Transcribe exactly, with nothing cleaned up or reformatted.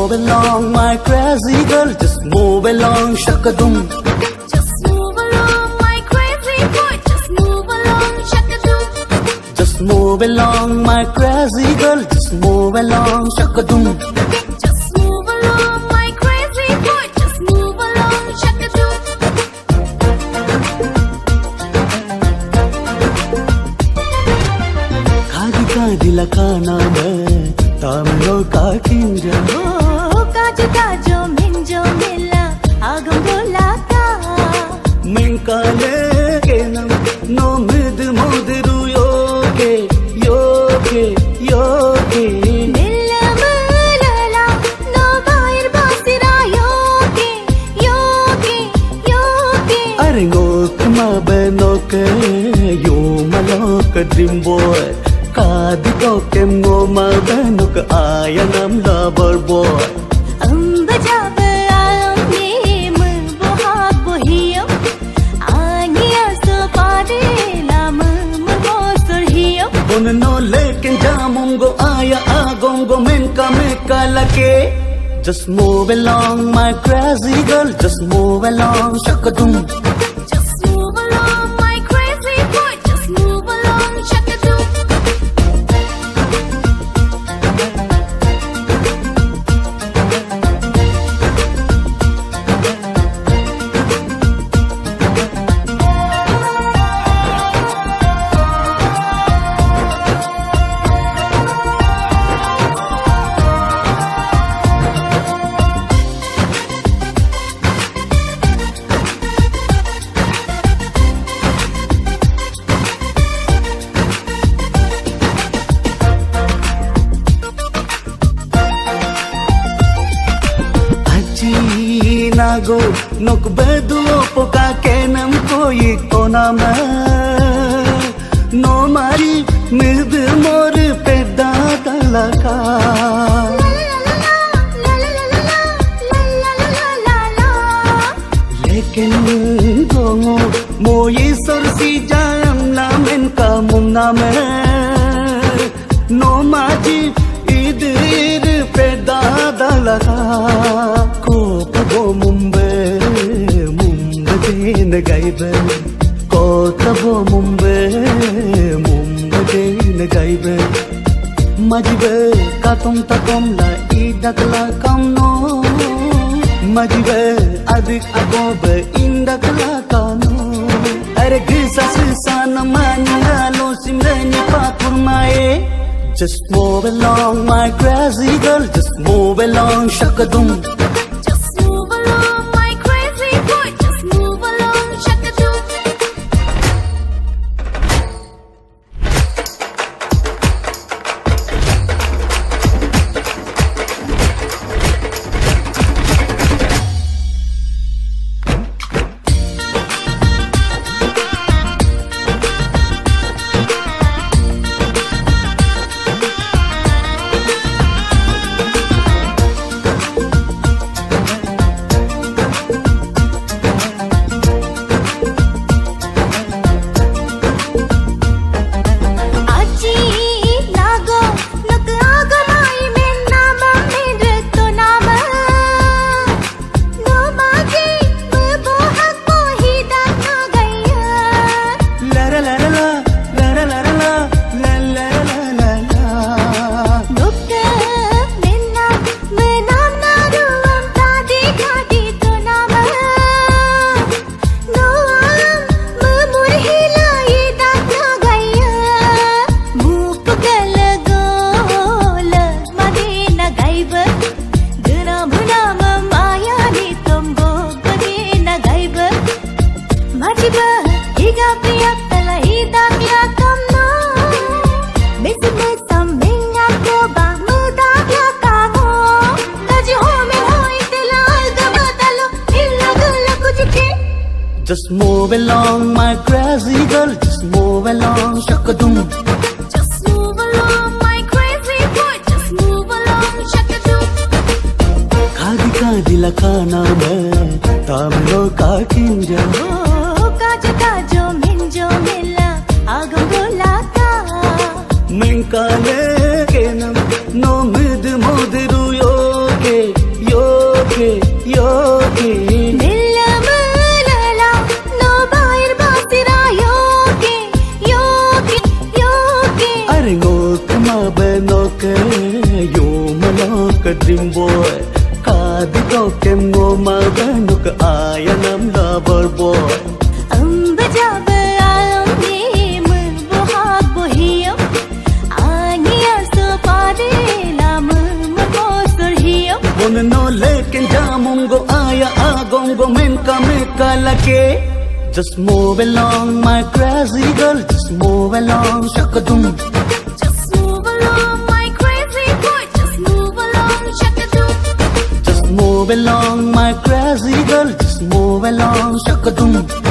move along, my crazy girl. Just move along, shakadum. Just move along, my crazy boy. Just move along, shakadum. Just move along, my crazy girl. Just move along, shakadum. Just move along, my crazy boy. Just move along, shakadum. Kadi kadi la kana me, tamlo ka kinja. Oh, kajo kajo minjo mila, agam bola ka. Minkale kenam, no mid modru yoke, yoke, yoke. Mila malala, no bair basira yoke, yoke, yoke. Are ngok ma benoke, yo malok dream boy. Kadi ko kem ngo ma benok ayanam lover boy. Amba jab aam ye mbohat bohiyo, aniya so pade lam mosor hiyo. Bonno lekin jamungo aya agongo menka meka lake. Just move along, my crazy girl. Just move along, shakadum. Just move along, my crazy boy. Just move along, shakadum. Nago nok bedu poka kenam koi kona ma no mari mid mor pedda talaka lekin gongo moi sorsi jam na men ka mumna me no mari idir pedda talaka Bo Mumbai, Mumbai na gaibe. Kota bo Mumbai, Mumbai na gaibe. Majibe katom takom la idakla kamno. Majibe adik agobe indakla kano. Are gisa sisa na manya lo simreni pakurmae. Just move along, my crazy girl. Just move along, shakadum. Just move along, my crazy girl. Just move along, shakadum. Just move along, my crazy boy. Just move along, shakadum. Kadi kadi la kana me, tamlo ka kinja. Oh, kajo kajo minjo mila, agam bola ka. Minkale kenam, no mid modru yoke. yoke, yoke. Milla malala, no bair basira yoke, yoke, yoke. Are ngok mabe noke, yo malok dream boy. Kadi toke ngo mabe noke ayanam lover boy. Amba jab alam ye mun bohag bohiyo, aniya so pade lam mako surhiyo. One no lekin jamungo aya agongo menka meka lake. Just move along, my crazy girl. Just move along, shakadum. Just move along, my crazy boy. Just move along, shakadoo. Just move along, my crazy girl. Just move along, shakadum.